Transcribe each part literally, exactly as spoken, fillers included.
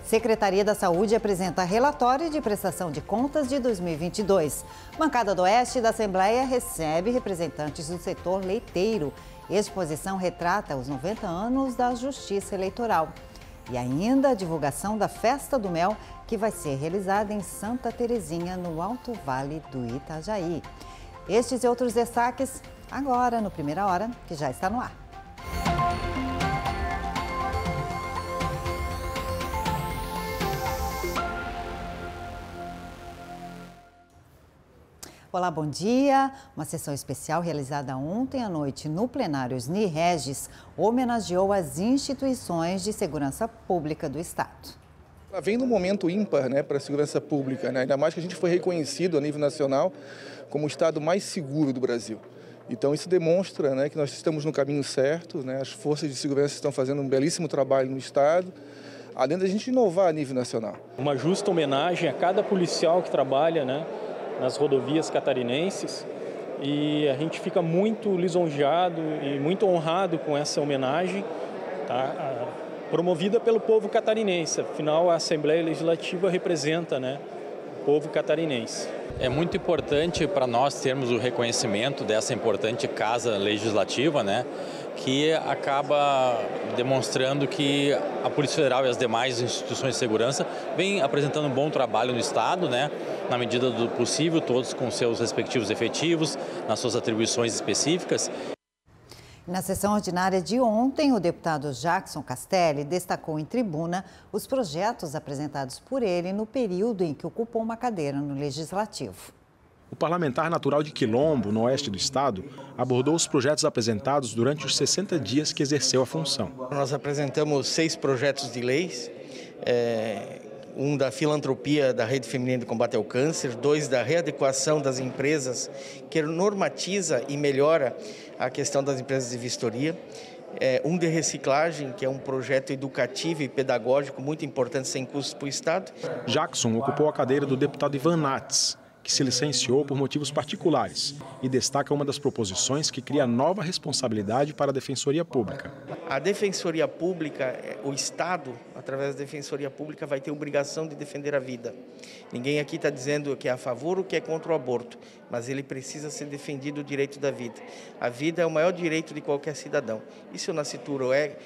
Secretaria da Saúde apresenta relatório de prestação de contas de dois mil e vinte e dois. Bancada do Oeste da Assembleia recebe representantes do setor leiteiro. Exposição retrata os noventa anos da Justiça Eleitoral. E ainda a divulgação da Festa do Mel, que vai ser realizada em Santa Terezinha, no Alto Vale do Itajaí. Estes e outros destaques agora no Primeira Hora, que já está no ar. Olá, bom dia. Uma sessão especial realizada ontem à noite no plenário Osni Regis homenageou as instituições de segurança pública do Estado. Ela vem num momento ímpar, né, para a segurança pública, né? Ainda mais que a gente foi reconhecido a nível nacional como o Estado mais seguro do Brasil. Então isso demonstra, né, que nós estamos no caminho certo, né? As forças de segurança estão fazendo um belíssimo trabalho no Estado, além da gente inovar a nível nacional. Uma justa homenagem a cada policial que trabalha, né, nas rodovias catarinenses, e a gente fica muito lisonjeado e muito honrado com essa homenagem, tá, promovida pelo povo catarinense. Afinal, a Assembleia Legislativa representa, né, o povo catarinense. É muito importante para nós termos o reconhecimento dessa importante casa legislativa, né, que acaba demonstrando que a Polícia Federal e as demais instituições de segurança vêm apresentando um bom trabalho no Estado, né, na medida do possível, todos com seus respectivos efetivos, nas suas atribuições específicas. Na sessão ordinária de ontem, o deputado Jackson Castelli destacou em tribuna os projetos apresentados por ele no período em que ocupou uma cadeira no Legislativo. O parlamentar natural de Quilombo, no oeste do estado, abordou os projetos apresentados durante os sessenta dias que exerceu a função. Nós apresentamos seis projetos de leis, é, um da filantropia da Rede Feminina de Combate ao Câncer, dois da readequação das empresas, que normatiza e melhora a questão das empresas de vistoria, é, um de reciclagem, que é um projeto educativo e pedagógico muito importante, sem custos para o Estado. Jackson ocupou a cadeira do deputado Ivan Nats, que se licenciou por motivos particulares, e destaca uma das proposições que cria nova responsabilidade para a Defensoria Pública. A Defensoria Pública, o Estado, através da Defensoria Pública, vai ter obrigação de defender a vida. Ninguém aqui está dizendo que é a favor ou que é contra o aborto, mas ele precisa ser defendido o direito da vida. A vida é o maior direito de qualquer cidadão. E se o nascituro é,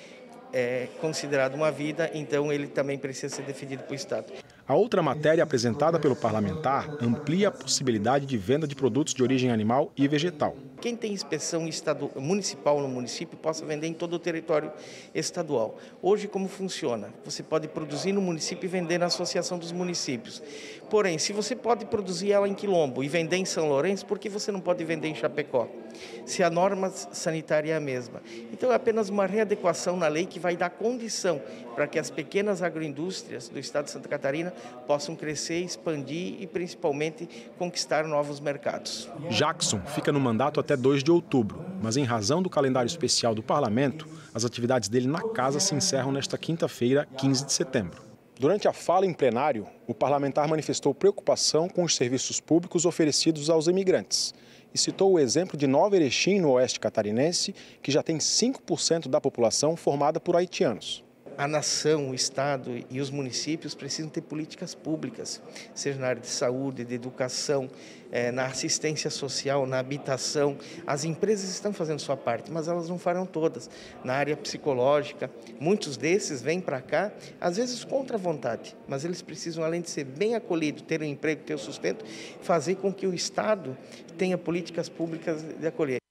é considerado uma vida, então ele também precisa ser defendido pelo Estado. A outra matéria apresentada pelo parlamentar amplia a possibilidade de venda de produtos de origem animal e vegetal. Quem tem inspeção estadual, municipal no município possa vender em todo o território estadual. Hoje, como funciona? Você pode produzir no município e vender na Associação dos Municípios. Porém, se você pode produzir ela em Quilombo e vender em São Lourenço, por que você não pode vender em Chapecó? Se a norma sanitária é a mesma. Então, é apenas uma readequação na lei que vai dar condição para que as pequenas agroindústrias do estado de Santa Catarina possam crescer, expandir e, principalmente, conquistar novos mercados. Jackson fica no mandato até dois de outubro, mas em razão do calendário especial do Parlamento, as atividades dele na casa se encerram nesta quinta-feira, quinze de setembro. Durante a fala em plenário, o parlamentar manifestou preocupação com os serviços públicos oferecidos aos imigrantes e citou o exemplo de Nova Erechim, no oeste catarinense, que já tem cinco por cento da população formada por haitianos. A nação, o Estado e os municípios precisam ter políticas públicas, seja na área de saúde, de educação, é, na assistência social, na habitação. As empresas estão fazendo sua parte, mas elas não farão todas. Na área psicológica, muitos desses vêm para cá, às vezes contra a vontade, mas eles precisam, além de ser bem acolhidos, ter um emprego, ter o sustento, fazer com que o Estado tenha políticas públicas de acolher.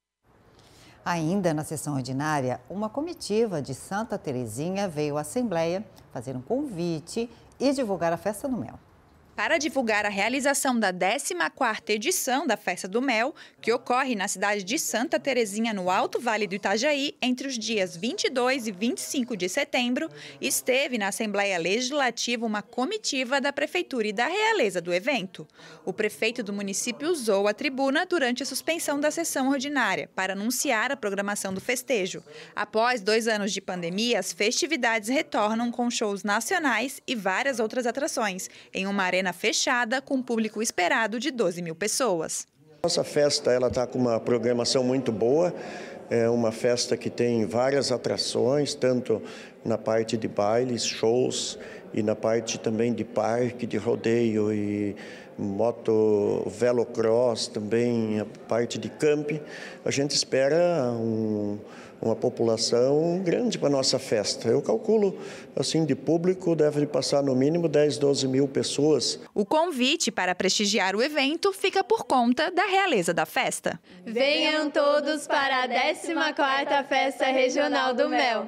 Ainda na sessão ordinária, uma comitiva de Santa Terezinha veio à Assembleia fazer um convite e divulgar a Festa do Mel. Para divulgar a realização da décima quarta edição da Festa do Mel, que ocorre na cidade de Santa Terezinha, no Alto Vale do Itajaí, entre os dias vinte e dois e vinte e cinco de setembro, esteve na Assembleia Legislativa uma comitiva da Prefeitura e da Realeza do evento. O prefeito do município usou a tribuna durante a suspensão da sessão ordinária para anunciar a programação do festejo. Após dois anos de pandemia, as festividades retornam com shows nacionais e várias outras atrações, em uma arena fechada com público esperado de doze mil pessoas. Nossa festa ela está com uma programação muito boa, é uma festa que tem várias atrações, tanto na parte de bailes, shows, e na parte também de parque, de rodeio e moto, velocross, também a parte de camping. A gente espera um, uma população grande para a nossa festa. Eu calculo, assim, de público deve passar no mínimo dez, doze mil pessoas. O convite para prestigiar o evento fica por conta da realeza da festa. Venham todos para a décima quarta Festa Regional do Mel.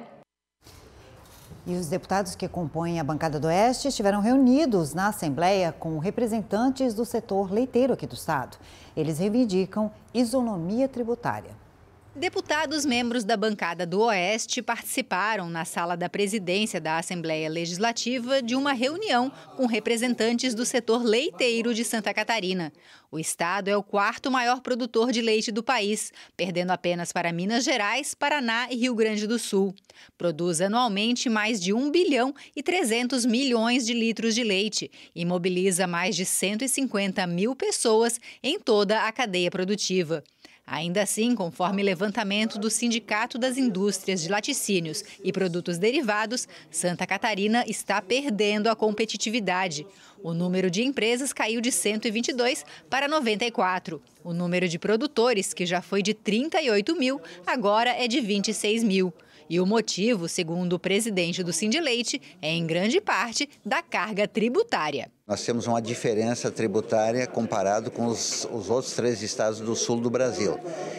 E os deputados que compõem a bancada do Oeste estiveram reunidos na Assembleia com representantes do setor leiteiro aqui do estado. Eles reivindicam isonomia tributária. Deputados membros da bancada do Oeste participaram na sala da presidência da Assembleia Legislativa de uma reunião com representantes do setor leiteiro de Santa Catarina. O estado é o quarto maior produtor de leite do país, perdendo apenas para Minas Gerais, Paraná e Rio Grande do Sul. Produz anualmente mais de um bilhão e trezentos milhões de litros de leite e mobiliza mais de cento e cinquenta mil pessoas em toda a cadeia produtiva. Ainda assim, conforme levantamento do Sindicato das Indústrias de Laticínios e Produtos Derivados, Santa Catarina está perdendo a competitividade. O número de empresas caiu de cento e vinte e dois para noventa e quatro. O número de produtores, que já foi de trinta e oito mil, agora é de vinte e seis mil. E o motivo, segundo o presidente do Sindileite, é em grande parte da carga tributária. Nós temos uma diferença tributária comparado com os, os outros três estados do sul do Brasil.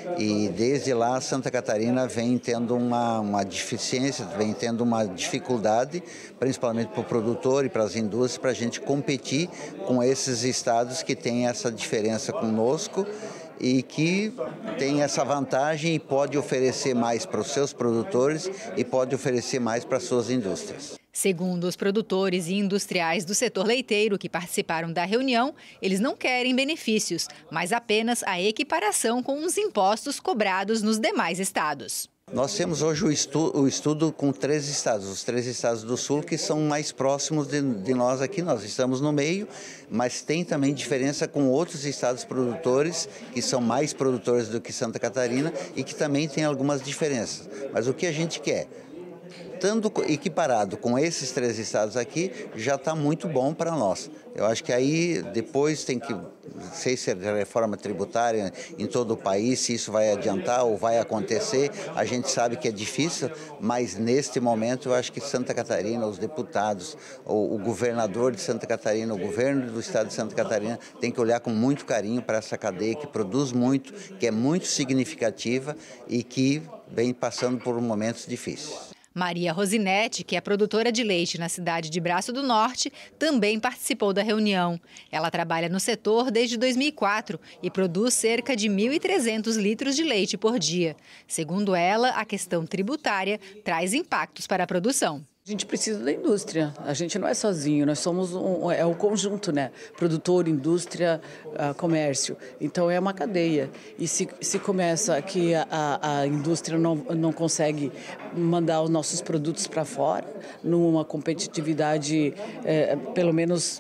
E desde lá, Santa Catarina vem tendo uma, uma deficiência, vem tendo uma dificuldade, principalmente para o produtor e para as indústrias, para a gente competir com esses estados que têm essa diferença conosco e que tem essa vantagem e pode oferecer mais para os seus produtores e pode oferecer mais para as suas indústrias. Segundo os produtores e industriais do setor leiteiro que participaram da reunião, eles não querem benefícios, mas apenas a equiparação com os impostos cobrados nos demais estados. Nós temos hoje o estudo, o estudo com três estados, os três estados do sul que são mais próximos de, de nós aqui, nós estamos no meio, mas tem também diferença com outros estados produtores que são mais produtores do que Santa Catarina e que também tem algumas diferenças. Mas o que a gente quer? Estando equiparado com esses três estados aqui, já está muito bom para nós. Eu acho que aí depois tem que, não sei se é reforma tributária em todo o país, se isso vai adiantar ou vai acontecer, a gente sabe que é difícil, mas neste momento eu acho que Santa Catarina, os deputados, o, o governador de Santa Catarina, o governo do estado de Santa Catarina tem que olhar com muito carinho para essa cadeia que produz muito, que é muito significativa e que vem passando por momentos difíceis. Maria Rosinete, que é produtora de leite na cidade de Braço do Norte, também participou da reunião. Ela trabalha no setor desde dois mil e quatro e produz cerca de mil e trezentos litros de leite por dia. Segundo ela, a questão tributária traz impactos para a produção. A gente precisa da indústria, a gente não é sozinho, nós somos um, é um conjunto, né? Produtor, indústria, uh, comércio. Então é uma cadeia. E se, se começa que a, a indústria não, não consegue mandar os nossos produtos para fora, numa competitividade, é, pelo menos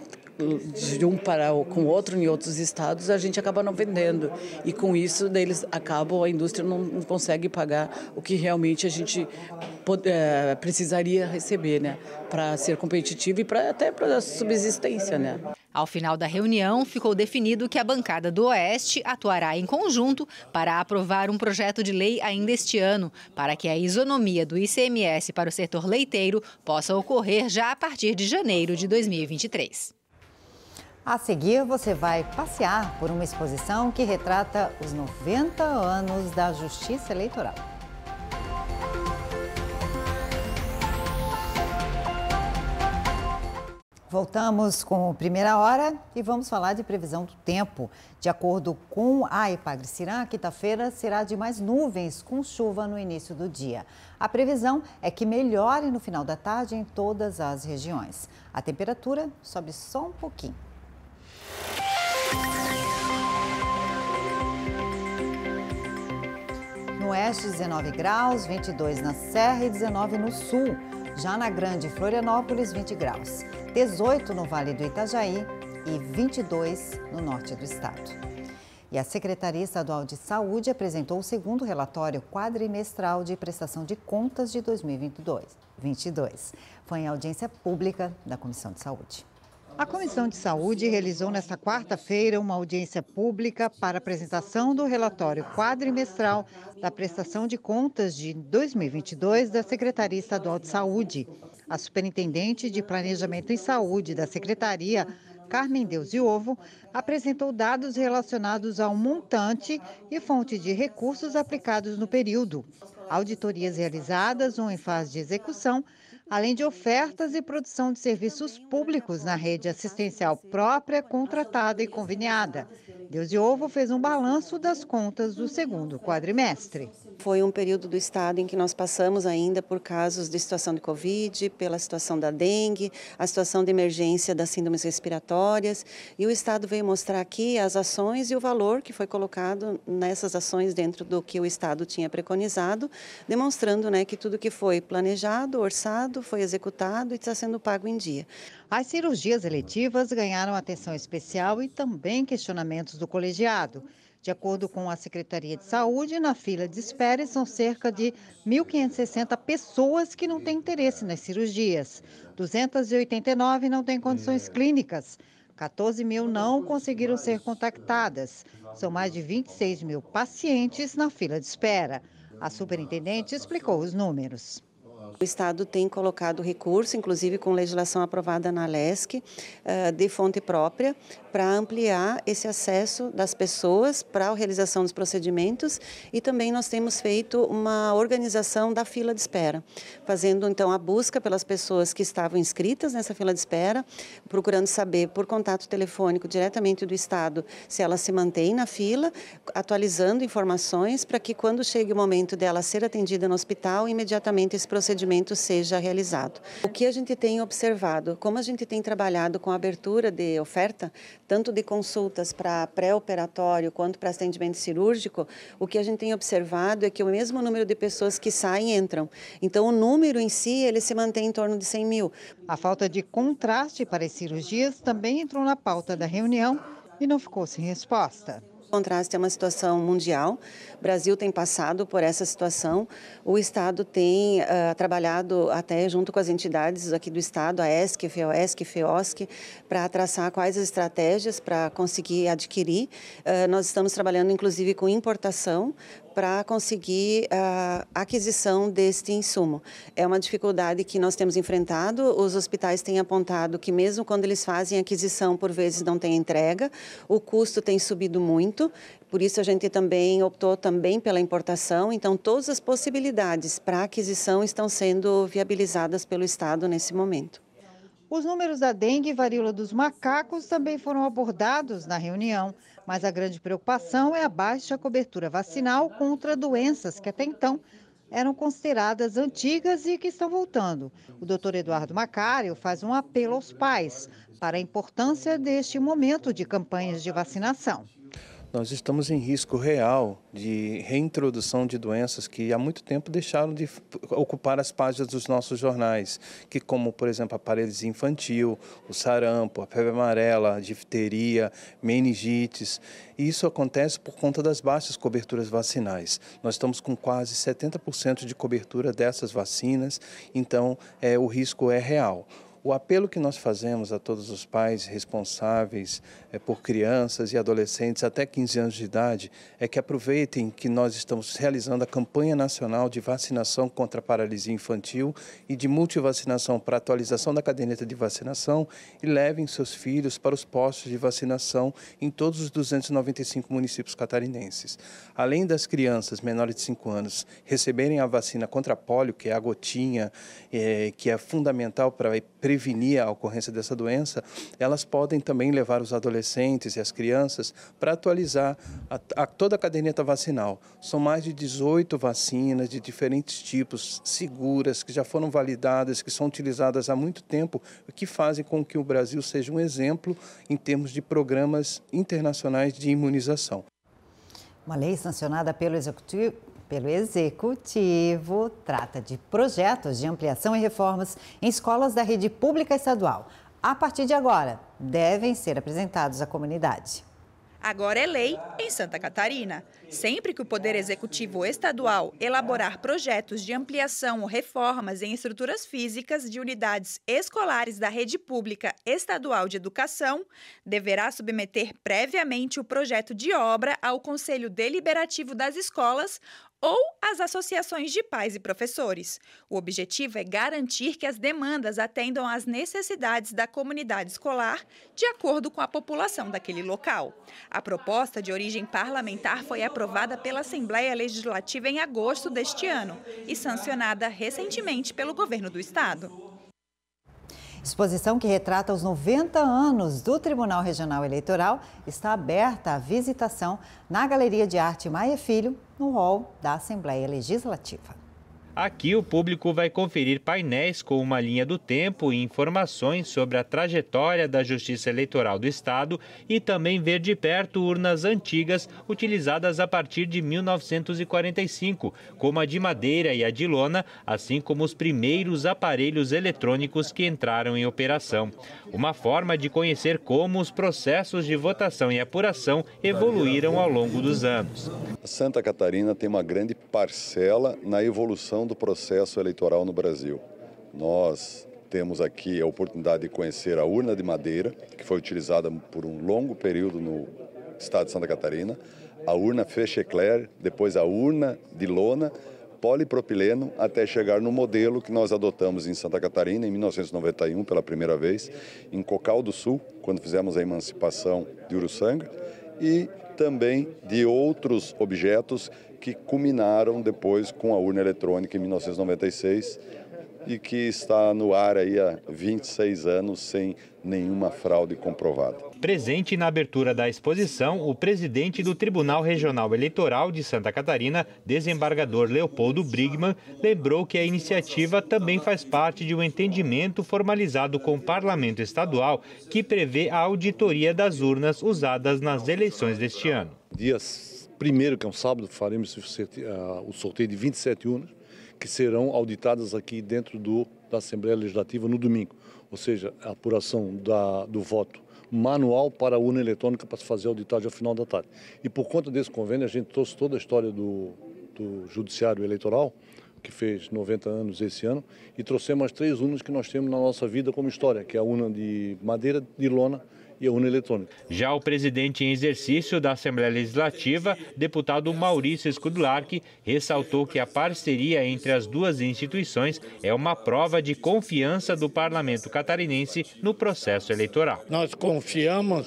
de um para com o outro em outros estados, a gente acaba não vendendo. E com isso, eles acabam, a indústria não, não consegue pagar o que realmente a gente pode, é, precisaria receber, né? Para ser competitivo e pra, até para a subsistência, né? Ao final da reunião, ficou definido que a bancada do Oeste atuará em conjunto para aprovar um projeto de lei ainda este ano, para que a isonomia do I C M S para o setor leiteiro possa ocorrer já a partir de janeiro de dois mil e vinte e três. A seguir, você vai passear por uma exposição que retrata os noventa anos da Justiça Eleitoral. Voltamos com a Primeira Hora e vamos falar de previsão do tempo. De acordo com a Epagre-Ciran, a quinta-feira será de mais nuvens, com chuva no início do dia. A previsão é que melhore no final da tarde em todas as regiões. A temperatura sobe só um pouquinho. No oeste, dezenove graus, vinte e dois na Serra e dezenove no sul. Já na Grande Florianópolis, vinte graus. dezoito no Vale do Itajaí e vinte e dois no norte do estado. E a Secretaria Estadual de Saúde apresentou o segundo relatório quadrimestral de prestação de contas de dois mil e vinte e dois. Foi em audiência pública da Comissão de Saúde. A Comissão de Saúde realizou nesta quarta-feira uma audiência pública para apresentação do relatório quadrimestral da prestação de contas de dois mil e vinte e dois da Secretaria Estadual de Saúde. A superintendente de Planejamento em Saúde da Secretaria, Carmen Deusiovo, apresentou dados relacionados ao montante e fonte de recursos aplicados no período, auditorias realizadas ou em fase de execução, além de ofertas e produção de serviços públicos na rede assistencial própria, contratada e conveniada. Deusiovo fez um balanço das contas do segundo quadrimestre. Foi um período do Estado em que nós passamos ainda por casos de situação de Covid, pela situação da dengue, a situação de emergência das síndromes respiratórias, e o Estado veio mostrar aqui as ações e o valor que foi colocado nessas ações dentro do que o Estado tinha preconizado, demonstrando, né, que tudo que foi planejado, orçado, foi executado e está sendo pago em dia. As cirurgias eletivas ganharam atenção especial e também questionamentos do colegiado. De acordo com a Secretaria de Saúde, na fila de espera são cerca de mil quinhentas e sessenta pessoas que não têm interesse nas cirurgias. duzentas e oitenta e nove não têm condições clínicas. quatorze mil não conseguiram ser contactadas. São mais de vinte e seis mil pacientes na fila de espera. A superintendente explicou os números. O Estado tem colocado recurso, inclusive com legislação aprovada na Lesc, de fonte própria, para ampliar esse acesso das pessoas para a realização dos procedimentos, e também nós temos feito uma organização da fila de espera, fazendo então a busca pelas pessoas que estavam inscritas nessa fila de espera, procurando saber por contato telefônico diretamente do Estado se ela se mantém na fila, atualizando informações para que quando chegue o momento dela ser atendida no hospital, imediatamente esse procedimento seja realizado. O que a gente tem observado, como a gente tem trabalhado com a abertura de oferta, tanto de consultas para pré-operatório quanto para atendimento cirúrgico, o que a gente tem observado é que o mesmo número de pessoas que saem entram. Então, o número em si, ele se mantém em torno de cem mil. A falta de contraste para as cirurgias também entrou na pauta da reunião e não ficou sem resposta. O contraste é uma situação mundial. O Brasil tem passado por essa situação. O Estado tem uh, trabalhado até junto com as entidades aqui do Estado, a ESC, FEOESC, FEOSC, para traçar quais as estratégias para conseguir adquirir. Uh, nós estamos trabalhando, inclusive, com importação para conseguir a aquisição deste insumo. É uma dificuldade que nós temos enfrentado. Os hospitais têm apontado que mesmo quando eles fazem aquisição, por vezes não tem entrega, o custo tem subido muito. Por isso a gente também optou também pela importação. Então todas as possibilidades para aquisição estão sendo viabilizadas pelo Estado nesse momento. Os números da dengue e varíola dos macacos também foram abordados na reunião, mas a grande preocupação é a baixa cobertura vacinal contra doenças que até então eram consideradas antigas e que estão voltando. O doutor Eduardo Macário faz um apelo aos pais para a importância deste momento de campanhas de vacinação. Nós estamos em risco real de reintrodução de doenças que há muito tempo deixaram de ocupar as páginas dos nossos jornais, que como, por exemplo, a paralisia infantil, o sarampo, a febre amarela, a difteria, meningite. E isso acontece por conta das baixas coberturas vacinais. Nós estamos com quase setenta por cento de cobertura dessas vacinas, então é, o risco é real. O apelo que nós fazemos a todos os pais responsáveis é, por crianças e adolescentes até quinze anos de idade é que aproveitem que nós estamos realizando a campanha nacional de vacinação contra a paralisia infantil e de multivacinação para atualização da caderneta de vacinação e levem seus filhos para os postos de vacinação em todos os duzentos e noventa e cinco municípios catarinenses. Além das crianças menores de cinco anos receberem a vacina contra a pólio, que é a gotinha, é, que é fundamental para prevenir a ocorrência dessa doença, elas podem também levar os adolescentes e as crianças para atualizar a, a, toda a caderneta vacinal. São mais de dezoito vacinas de diferentes tipos, seguras, que já foram validadas, que são utilizadas há muito tempo, o que fazem com que o Brasil seja um exemplo em termos de programas internacionais de imunização. Uma lei sancionada pelo Executivo Pelo Executivo, trata de projetos de ampliação e reformas em escolas da rede pública estadual. A partir de agora, devem ser apresentados à comunidade. agora é lei em Santa Catarina. Sempre que o Poder Executivo Estadual elaborar projetos de ampliação ou reformas em estruturas físicas de unidades escolares da rede pública estadual de educação, deverá submeter previamente o projeto de obra ao Conselho Deliberativo das escolas ou às associações de pais e professores. O objetivo é garantir que as demandas atendam às necessidades da comunidade escolar de acordo com a população daquele local. A proposta de origem parlamentar foi aprovada pela Assembleia Legislativa em agosto deste ano e sancionada recentemente pelo governo do estado. Exposição que retrata os noventa anos do Tribunal Regional Eleitoral está aberta à visitação na Galeria de Arte Maia Filho, no hall da Assembleia Legislativa. Aqui o público vai conferir painéis com uma linha do tempo e informações sobre a trajetória da Justiça Eleitoral do Estado e também ver de perto urnas antigas utilizadas a partir de mil novecentos e quarenta e cinco, como a de madeira e a de lona, assim como os primeiros aparelhos eletrônicos que entraram em operação. Uma forma de conhecer como os processos de votação e apuração evoluíram ao longo dos anos. Santa Catarina tem uma grande parcela na evolução do processo eleitoral no Brasil. Nós temos aqui a oportunidade de conhecer a urna de madeira, que foi utilizada por um longo período no estado de Santa Catarina, a urna Fechecler, depois a urna de lona, polipropileno, até chegar no modelo que nós adotamos em Santa Catarina em mil novecentos e noventa e um pela primeira vez, em Cocal do Sul, quando fizemos a emancipação de Uruçanga, e também de outros objetos que culminaram depois com a urna eletrônica em mil novecentos e noventa e seis e que está no ar aí há vinte e seis anos sem nenhuma fraude comprovada. Presente na abertura da exposição, o presidente do Tribunal Regional Eleitoral de Santa Catarina, desembargador Leopoldo Brigman, lembrou que a iniciativa também faz parte de um entendimento formalizado com o Parlamento Estadual que prevê a auditoria das urnas usadas nas eleições deste ano. Dia primeiro, que é um sábado, faremos o sorteio de vinte e sete urnas, que serão auditadas aqui dentro do, da Assembleia Legislativa no domingo. Ou seja, a apuração da, do voto manual para a urna eletrônica para se fazer a auditagem ao final da tarde. E por conta desse convênio, a gente trouxe toda a história do, do Judiciário Eleitoral, que fez noventa anos esse ano, e trouxemos as três urnas que nós temos na nossa vida como história, que é a urna de madeira, de lona e a urna eletrônica. Já o presidente em exercício da Assembleia Legislativa, deputado Maurício Skudlark, ressaltou que a parceria entre as duas instituições é uma prova de confiança do parlamento catarinense no processo eleitoral. Nós confiamos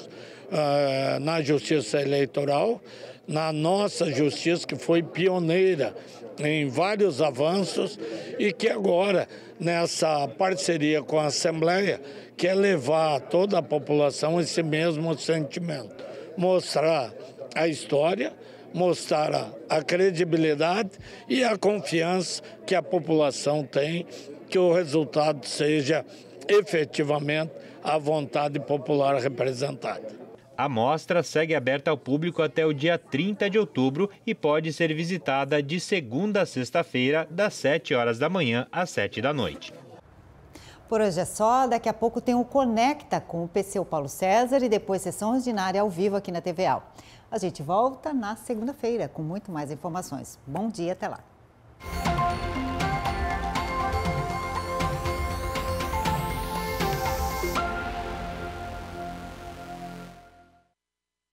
uh, na justiça eleitoral, na nossa justiça, que foi pioneira em vários avanços e que agora, nessa parceria com a Assembleia, quer levar a toda a população esse mesmo sentimento. Mostrar a história, mostrar a, a credibilidade e a confiança que a população tem, que o resultado seja efetivamente a vontade popular representada. A mostra segue aberta ao público até o dia trinta de outubro e pode ser visitada de segunda a sexta-feira, das sete horas da manhã às sete da noite. Por hoje é só, daqui a pouco tem o Conecta com o P C U Paulo César e depois sessão ordinária ao vivo aqui na T V A. A gente volta na segunda-feira com muito mais informações. Bom dia, até lá.